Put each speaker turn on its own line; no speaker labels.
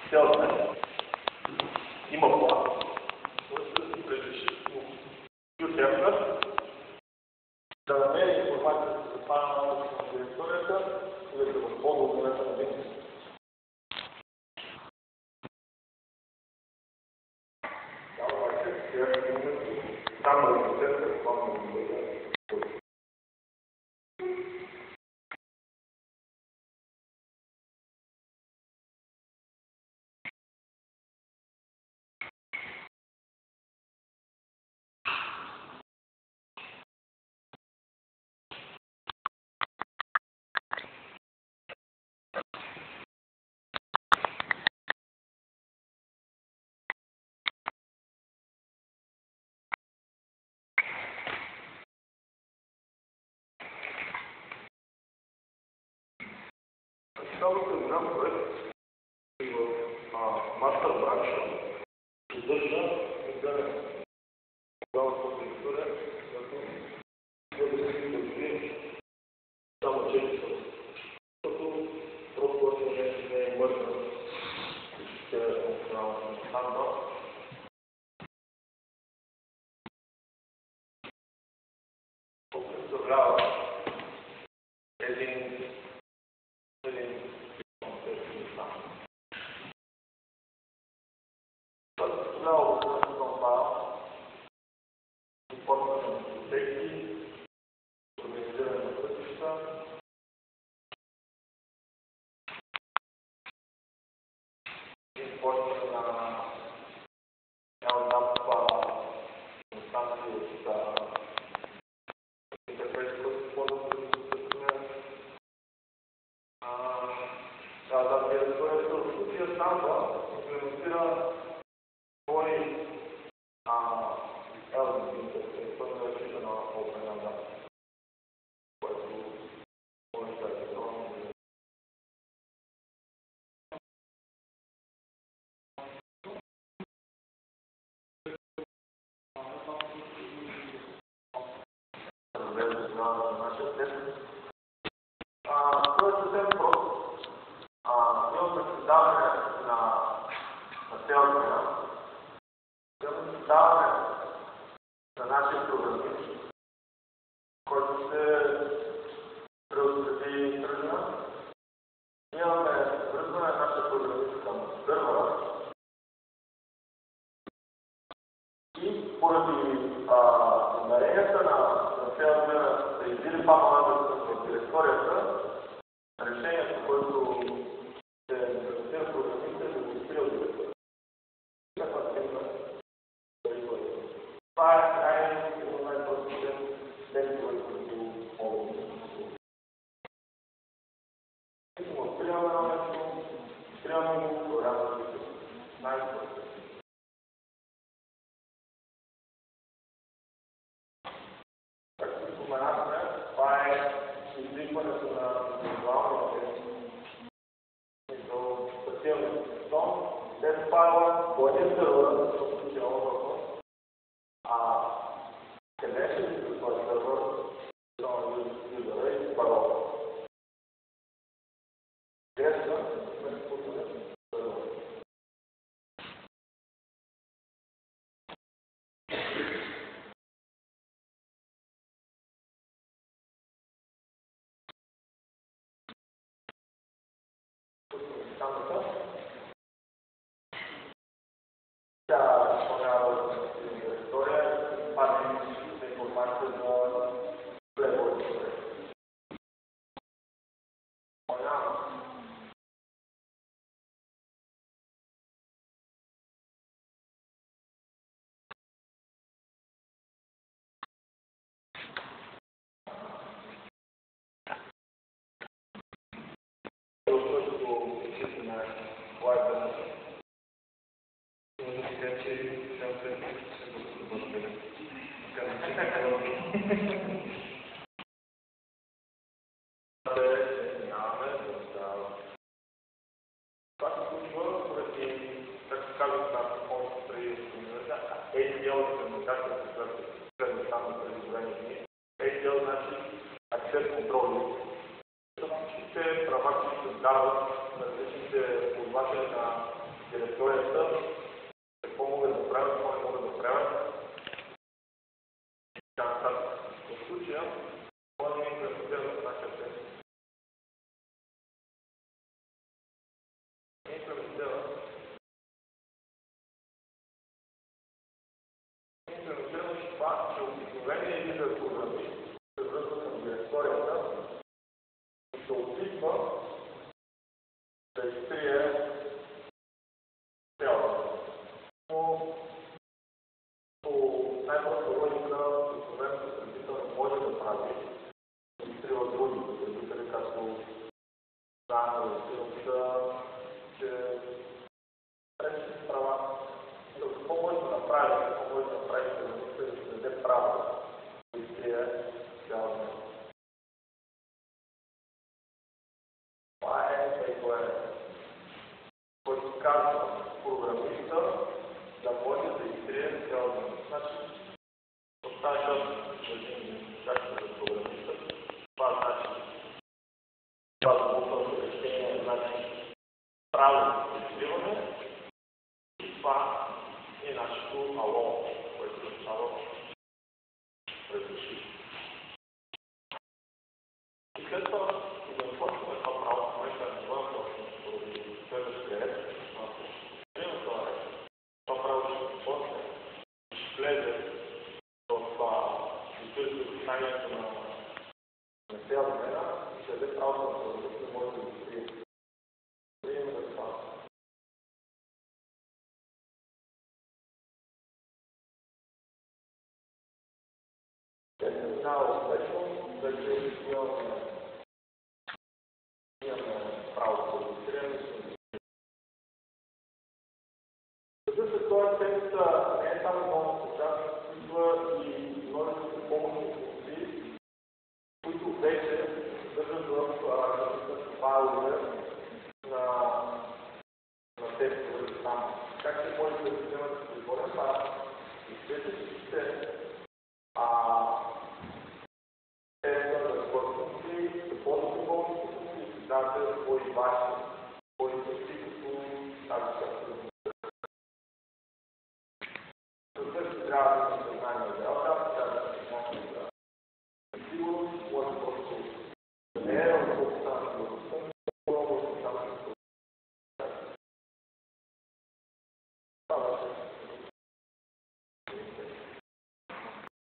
цял ден има план, който да се предреши ютемна, да намери информацията за това на територията и да се възползва от времето на дейност. Там да разгледате план на дейност. Цялото голям проект в мастер бранша съдържа отделен цялата територия, която да се дължи само 400. Защото просто не е мъртва, ще е функционална стандарт. Представлява един представлява основен файл, използване на библиотеки, организиране на пътища, използване на инстанции от интерфейс, който използват за документ. Територията в случая станва имплементира твой LDB, който е защита на OpenADA, което може да е електронно. За нашия тест. Това е съвсем просто. Имаме създаване на цялата, имаме създаване на нашия програмист, който ще преотреди тръжна. Имаме връзване на нашия програмист към сървъра и поради намеренията на цялата да издели папа на територията, решението, което се имплементира в програмиста, е да го изпира от територията. Това е най-простите текстове, които могат да се използват. Откриваме на нещо, откриваме го, програмата да се най-простите. Както споменахме, това е изликването на визуалните до стативния тон, след файла, бъде сървър, защото случайно въпрос. Къде ще ви за този сървър, юзера и парола? Грешка, сме споделят сървър. Тя изпълнява история, пази информация за плейбойите. Това се случва поради, както казах, по-малко преди комуникация. ADL е комуникацията, която следва само преди време дни. ADL значи Access Control. Всичките права, които се дават на различните ползватели на директорията, какво могат да правят, какво не могат да правят. В случая, това не е имплементирано в нашия тест. Не е имплементирано това, че обикновения лидер програмист се връзва към директорията и се опитва да изтрие цялото. Но по най-проста логика, обикновеното потребител не може да прави, да изтрива други потребители, както знаем, че пречи права. Какво може да направи, какво може да направи, да се даде право да изтрие цялото. Това е който казва програмиста да може да изтрие цялото. Значи, в тази част както за програмиста, това значи това за решение, значи право за изтриване и това е нашето ало, което означава разреши. И след това, да започваме това право, в момента не бъдем точно поради следващия ред, това право ще започне, ще влезе в описанието на цял домена и ще даде право на програмиста да може да го изтрие. Приема да това. След се минава успешно, вече имаме право да изтрием. Разбира се, този текст не е само много сега, идва и множество помощни функции, които вече съдържат в файлове на текстове там. Как се може да вземат да производен файл? Изследвате всичките те са функции, какво да помощни функции, си давате свои ваши